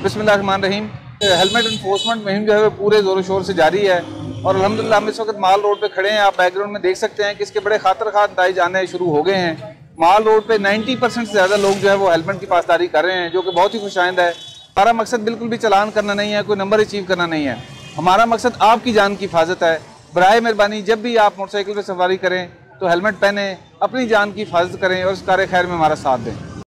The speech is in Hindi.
बिस्मिल्लाहिर्रहमानिर्रहीम। हेलमेट इन्फोर्समेंट मुहिम जो है वो पूरे ज़ोर शोर से जारी है और अल्हम्दुलिल्लाह हम इस वक्त माल रोड पे खड़े हैं। आप बैकग्राउंड में देख सकते हैं कि इसके बड़े खातर खा नताइज आने शुरू हो गए हैं। माल रोड पे 90% से ज़्यादा लोग जो है वो हेलमेट की पासदारी कर रहे हैं, जो कि बहुत ही खुशाइंद है। हमारा मकसद बिल्कुल भी चालान करना नहीं है, कोई नंबर अचीव करना नहीं है। हमारा मकसद आपकी जान की हिफाजत है। बराए मेहरबानी जब भी आप मोटरसाइकिल पर सवारी करें तो हेलमेट पहने, अपनी जान की हिफाजत करें और इस कार्य खैर में हमारा साथ दें।